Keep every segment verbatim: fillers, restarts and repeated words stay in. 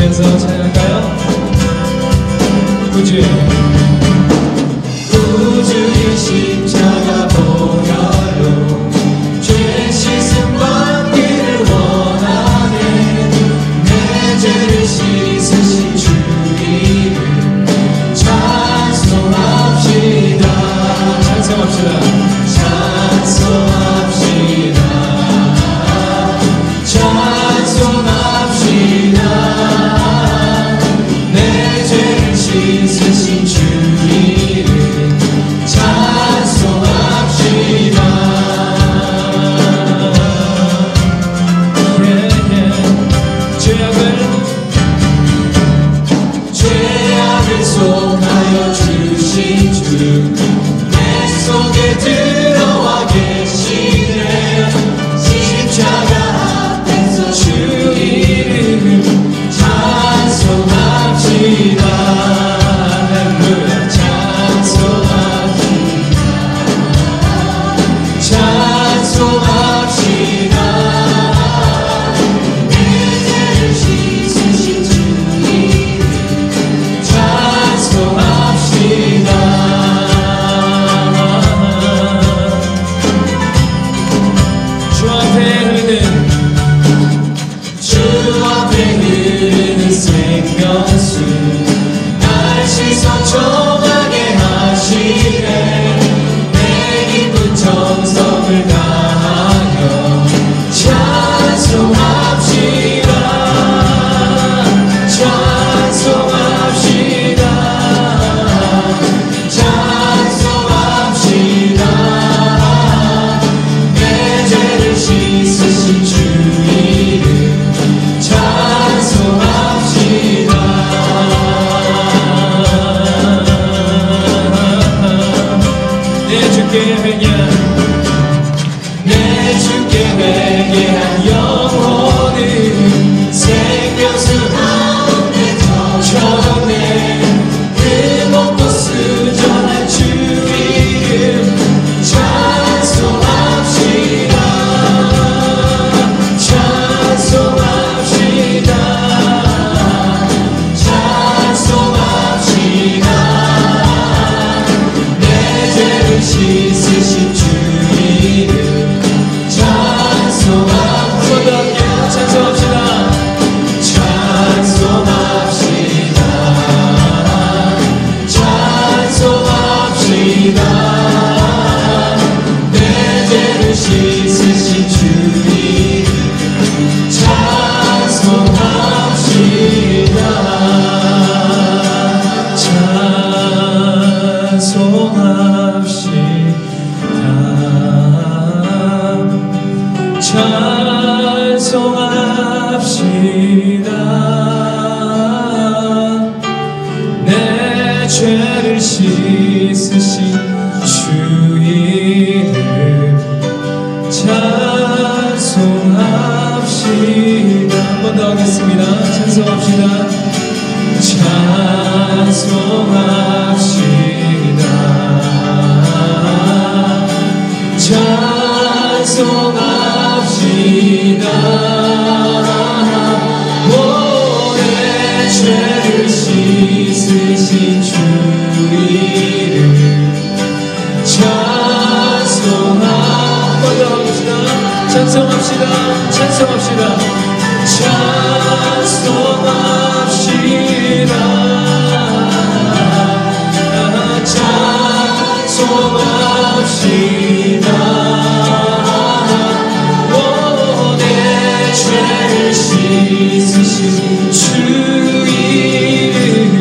부르면서 찬양할까요? 구주 구주의 십자가 보혈로 죄 씻음 받기를 원하네. 내 죄를 씻으신 주 이름 찬송합시다. 찬송합시다. 찬송합시다. 찬송합시다. 내 죄를 씻으신 주 이름 찬송합시다. 죄악을 죄악을 속하여 주신 주 내 속에 들어와 계시네. 십자가 앞에서 주 이름 찬송합시다. 할렐루야. 찬송합시다. 찬송합시다. 내 죄를 씻으신 주 이름 찬송합시다. 주 앞에 흐르는 주 앞에 흐르는 생명수 날 씻어 정하게 하시네. 내 기쁜 정성을 다하여 찬송합시다. 찬송합시다. 찬송합시다. 내 죄를 씻으신 주 이름 찬송합시다. 내 주께 회개한 내 주께 회개한 영혼은 생명수 가운데 젖었네. 그 먹고 수전한 주 이름 찬송합시다. 찬송합시다. 찬송합시다. 내 죄를 씻으신 주 이름 찬송합시다. 찬송합시다. 찬송합시다. 찬송합시다. 내 죄를 씻으신 주 이름 찬송합시다. 찬송합시다. 내 죄를 씻으신 주 이름 찬송합시다. 한 번 더 하겠습니다. 찬송합시다. 찬송합시다. 찬송합시다. 오, 내 죄를 씻으신 주 이름 찬송합시다. 찬송합시다. 찬송합시다. 찬송합시다. 찬송합시다. 오, 내 죄를 씻으신 주 이름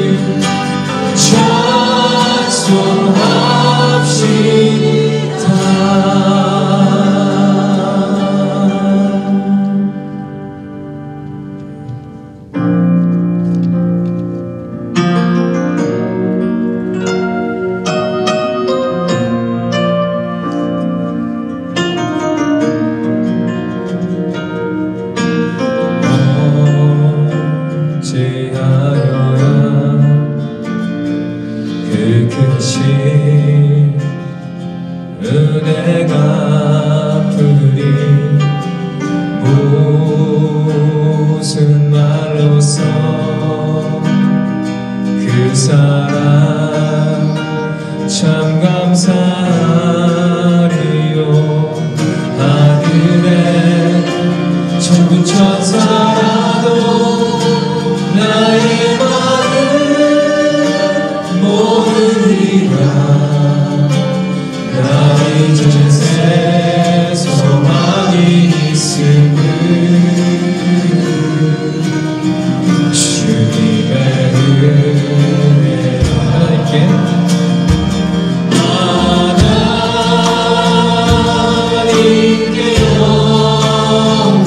찬송합시다. 은혜가 푸리 무슨 말로써 그 사랑 참 감사하리요. 하늘에 천군 천사라도 나의 마음 모르리라. 나 이제 새 소망이 있음을 주님의 은혜. 하나님께 하나님께 영광,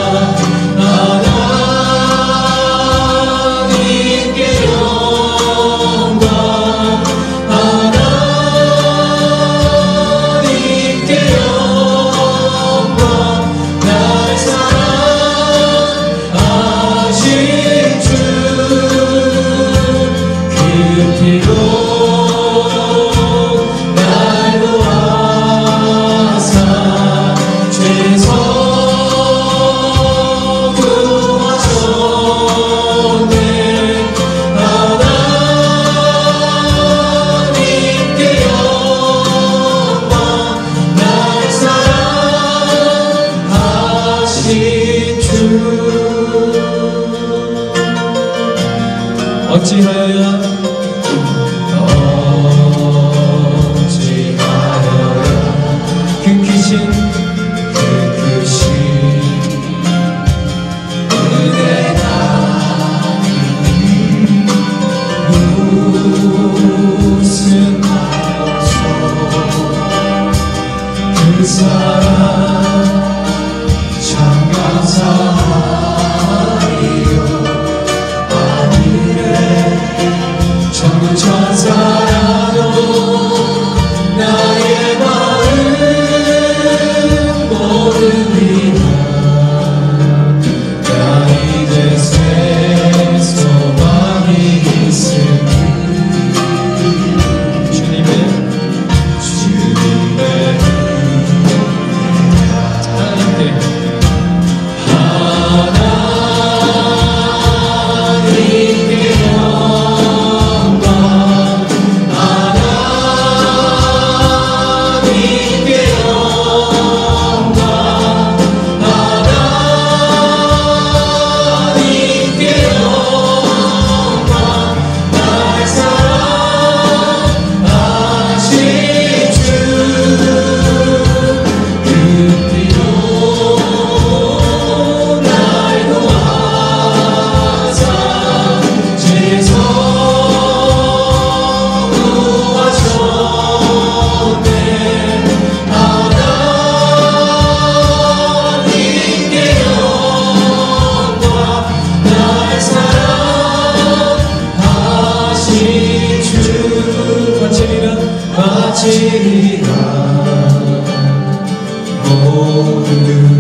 하나님께 영광, 하나님께 영광. 날 사랑하신 주 그 피로 날 모아사 죄에서 구하셨네. 하나님께 영광, 날 사랑하신 주. 어찌하여야 어찌하여야 그 크신 그 크신 은혜가 무슨 하여서 그 사랑 참 감사하리요. 하늘에 천군 천사라도 나의 마음 모르리라. 나 이제 새 소망이 있음을 주님의 주님의 하나님께 하나님께 영광, 하나님께 영광, 하나님께 영광. 날 사랑하신 주 그 피로 날 모아사 죄에서 구하셨네. 하나님께 영광, 날 사랑하신 주. 바치리라 바치리라 모든